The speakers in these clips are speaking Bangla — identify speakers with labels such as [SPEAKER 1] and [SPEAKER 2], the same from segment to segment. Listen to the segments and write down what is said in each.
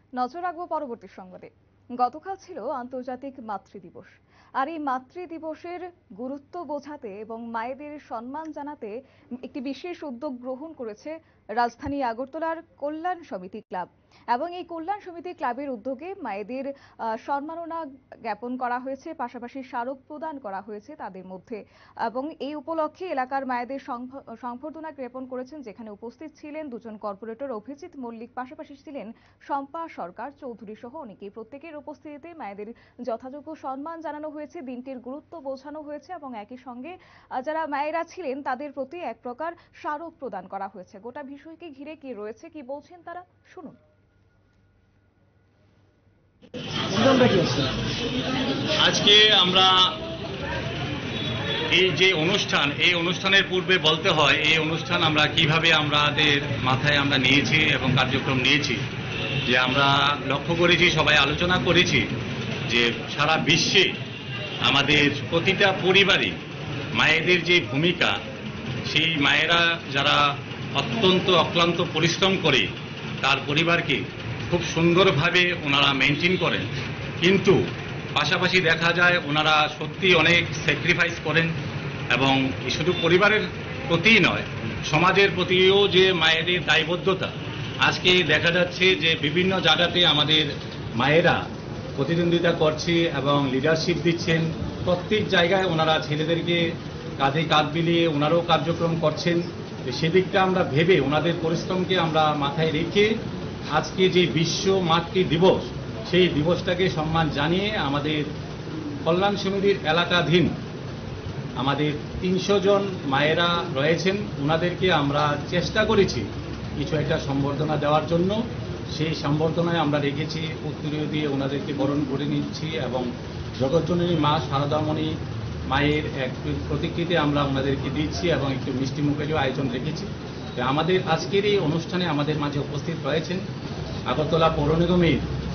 [SPEAKER 1] নজর রাখবো পরবর্তী সংবাদে। গতকাল ছিল আন্তর্জাতিক মাতৃ দিবস। আর এই মাতৃ দিবসের গুরুত্ব বোঝাতে এবং মায়েদের সম্মান জানাতে একটি বিশেষ উদ্যোগ গ্রহণ করেছে রাজধানী আগরতলার কল্যাণ সমিতি ক্লাব। এবং এই কল্যাণ সমিতি ক্লাবের উদ্যোগে মায়েদের সম্মাননা জ্ঞাপন করা হয়েছে, পাশাপাশি স্মারক প্রদান করা হয়েছে তাদের মধ্যে। এবং এই উপলক্ষে এলাকার মায়েদের সংবর্ধনা জ্ঞাপন করেছেন, যেখানে উপস্থিত ছিলেন দুজন কর্পোরেটর অভিজিৎ মল্লিক, পাশাপাশি ছিলেন শম্পা সরকার চৌধুরী সহ অনেকেই। প্রত্যেকের উপস্থিতিতে মায়েদের যথাযোগ্য সম্মান জানানো হয়েছে, দিনটির গুরুত্ব বোঝানো হয়েছে এবং একই সঙ্গে যারা মায়েরা ছিলেন তাদের প্রতি এক প্রকার স্মারক প্রদান করা হয়েছে। গোটা বিষয়কে ঘিরে কি রয়েছে, কি বলছেন তারা, শুনুন।
[SPEAKER 2] আজকে আমরা এই যে অনুষ্ঠান, এই অনুষ্ঠানের পূর্বে বলতে হয় এই অনুষ্ঠান আমরা কিভাবে আমাদের মাথায় আমরা নিয়েছি এবং কার্যক্রম নিয়েছি। যে আমরা লক্ষ্য করেছি, সবাই আলোচনা করেছি যে সারা বিশ্বে আমাদের প্রতিটা পরিবারে মায়েদের যে ভূমিকা, সেই মায়েরা যারা অত্যন্ত অক্লান্ত পরিশ্রম করে তার পরিবারকে খুব সুন্দরভাবে ওনারা মেনটেন করেন, কিন্তু পাশাপাশি দেখা যায় ওনারা সত্যি অনেক স্যাক্রিফাইস করেন। এবং শুধু পরিবারের প্রতিই নয়, সমাজের প্রতিও যে মায়েদের দায়বদ্ধতা, আজকে দেখা যাচ্ছে যে বিভিন্ন জায়গাতে আমাদের মায়েরা প্রতিদ্বন্দ্বিতা করছে এবং লিডারশিপ দিচ্ছেন। প্রত্যেক জায়গায় ওনারা ছেলেদেরকে কাঁধে কাঁধ মিলিয়ে ওনারাও কার্যক্রম করছেন। সেদিকটা আমরা ভেবে ওনাদের পরিশ্রমকে আমরা মাথায় রেখে আজকে যে বিশ্ব মাতৃ দিবস, সেই দিবসটাকে সম্মান জানিয়ে আমাদের কল্যাণ সমিতির এলাকাধীন আমাদের 300 জন মায়েরা রয়েছেন, ওনাদেরকে আমরা চেষ্টা করেছি কিছু একটা সম্বর্ধনা দেওয়ার জন্য। সেই সম্বর্ধনায় আমরা রেখেছি উত্তরীয় দিয়ে ওনাদেরকে বরণ করে নিচ্ছি এবং জগৎজননী মা শারদামণি মায়ের এক প্রতিকৃতি আমরা ওনাদেরকে দিচ্ছি এবং একটু মিষ্টি মুখেরও আয়োজন রেখেছি। আমাদের আজকের এই অনুষ্ঠানে আমাদের মাঝে উপস্থিত রয়েছেন আগরতলা পৌর নিগমের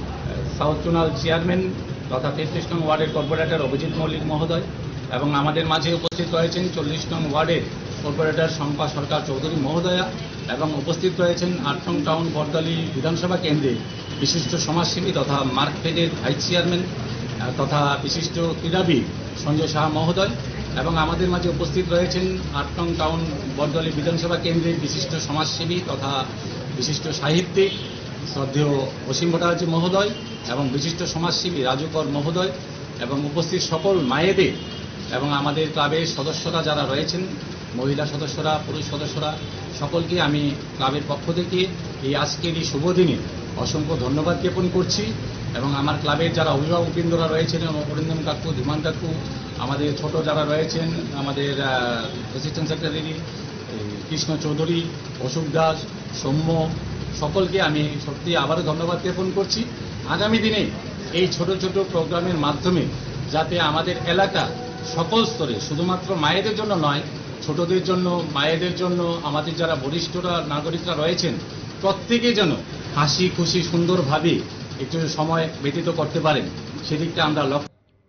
[SPEAKER 2] সাউথ জোনাল চেয়ারম্যান তথা 33 নং ওয়ার্ডের কর্পোরেটর অভিজিৎ মল্লিক মহোদয়, এবং আমাদের মাঝে উপস্থিত রয়েছেন 40 নং ওয়ার্ডের কর্পোরেটর শম্পা সরকার চৌধুরী মহোদয়া, এবং উপস্থিত রয়েছেন 8 নং টাউন বরদলি বিধানসভা কেন্দ্রের বিশিষ্ট সমাজসেবী তথা মার্কফেডের ভাইস চেয়ারম্যান তথা বিশিষ্ট ক্রীড়াবিদ সঞ্জয় সাহা মহোদয়, এবং আমাদের মাঝে উপস্থিত রয়েছেন 8 নং টাউন বরদলি বিধানসভা কেন্দ্রের বিশিষ্ট সমাজসেবী তথা বিশিষ্ট সাহিত্যিক শ্রদ্ধেয় অসীম ভট্টাচার্য মহোদয় এবং বিশিষ্ট সমাজসেবী রাজু কর মহোদয়, এবং উপস্থিত সকল মায়েদের এবং আমাদের ক্লাবের সদস্যরা যারা রয়েছেন, মহিলা সদস্যরা, পুরুষ সদস্যরা, সকলকে আমি ক্লাবের পক্ষ থেকে এই আজকের এই শুভ দিনে অসংখ্য ধন্যবাদ জ্ঞাপন করছি। এবং আমার ক্লাবের যারা অভিভাবকবৃন্দরা রয়েছেন, অরিন্দম কাকু, ধীমান কাকু, আমাদের ছোট যারা রয়েছেন, আমাদের অ্যাসিস্ট্যান্ট সেক্রেটারি কৃষ্ণ চৌধুরী, অশোক দাস, সৌম্য, সকলকে আমি সত্যি আবারও ধন্যবাদ জ্ঞাপন করছি। আগামী দিনে এই ছোট ছোট প্রোগ্রামের মাধ্যমে যাতে আমাদের এলাকা সকল স্তরে, শুধুমাত্র মায়েদের জন্য নয়, ছোটদের জন্য, মায়েদের জন্য, আমাদের যারা বরিষ্ঠরা নাগরিকরা রয়েছেন, প্রত্যেকে যেন হাসি খুশি সুন্দরভাবে একটু সময় ব্যতীত করতে পারেন, সেদিকটা আমরা লক্ষ্য।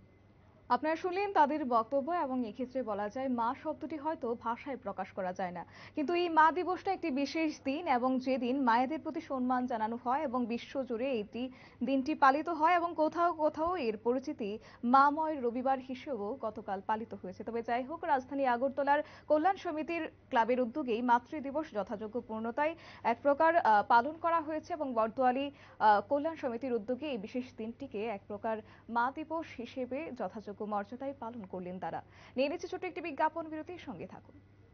[SPEAKER 1] আপনারা শুনলেন তাদের বক্তব্য। এবং এক্ষেত্রে বলা যায় মা শব্দটি হয়তো ভাষায় প্রকাশ করা যায় না, কিন্তু এই মা দিবসটা একটি বিশেষ দিন এবং যেদিন মায়েদের প্রতি সম্মান জানানো হয় এবং বিশ্বজুড়ে এটি দিনটি পালিত হয় এবং কোথাও কোথাও এর পরিচিতি মাময় রবিবার হিসেবেও গতকাল পালিত হয়েছে। তবে যাই হোক, রাজধানী আগরতলার কল্যাণ সমিতির ক্লাবের উদ্যোগেই মাতৃ দিবস যথাযোগ্য পূর্ণতায় এক প্রকার পালন করা হয়েছে এবং বর্দোয়ালি কল্যাণ সমিতির উদ্যোগে এই বিশেষ দিনটিকে এক প্রকার মা দিবস হিসেবে যথাযোগ্য মর্যাদায় পালন করলেন তারা। নিয়ে নিচ্ছে ছোট্ট একটি বিজ্ঞাপন বিরতির সঙ্গে থাকুন।